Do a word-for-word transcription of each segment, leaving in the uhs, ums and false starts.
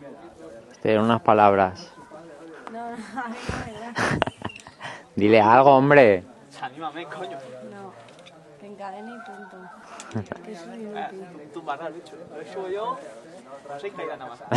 Tiene unas palabras. No, no, a mí no me da. Dile algo, hombre. Anímame, coño. No, que encadene y punto. Que es un inútil. Tú vas al bicho. A ver, subo yo. Seis caídas nada más.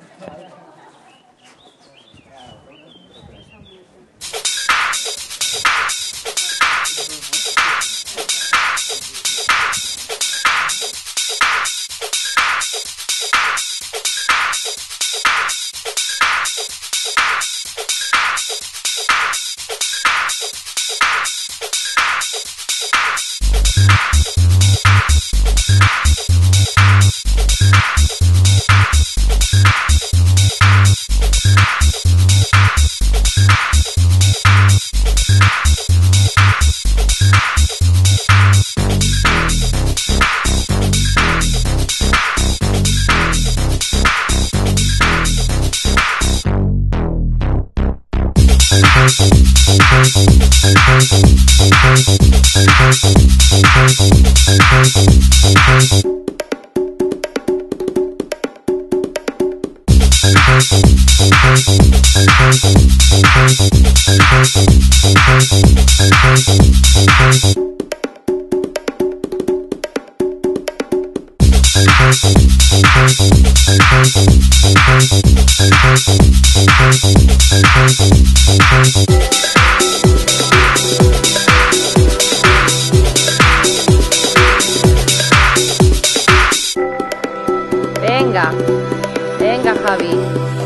Venga, venga Javi,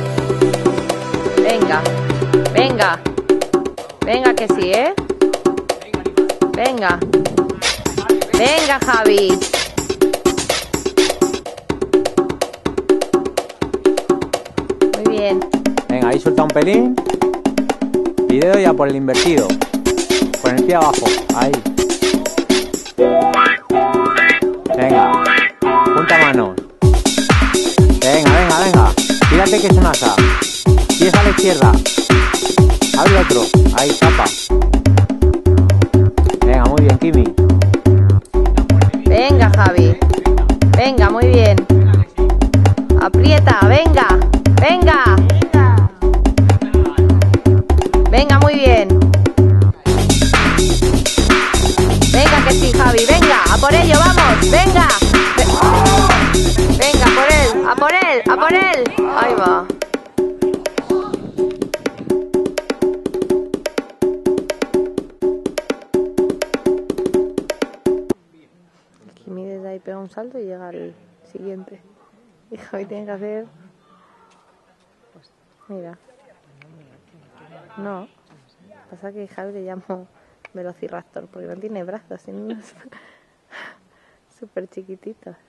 venga, venga, venga que sí, ¿eh? Venga, venga Javi. Muy bien. Venga, ahí suelta un pelín. Y dedo ya por el invertido. Con el pie abajo, ahí. Venga, punta manos. Venga, venga, venga. Fíjate que es un asa. Pies a la izquierda. Abre el otro. Ahí, tapa. Venga, muy bien, Kimi. Venga Javi. Venga, muy bien. Aprieta, venga, venga. Venga, muy bien. Venga que sí, Javi, venga, a por ello, vamos, venga. Venga, a por él, a por él, a por él. Ahí va. Kimi desde ahí pega un salto y llega al siguiente. Y Javi tiene que hacer... Mira. No. Pasa que Javi le llamo Velociraptor porque no tiene brazos, tiene unos súper chiquititos.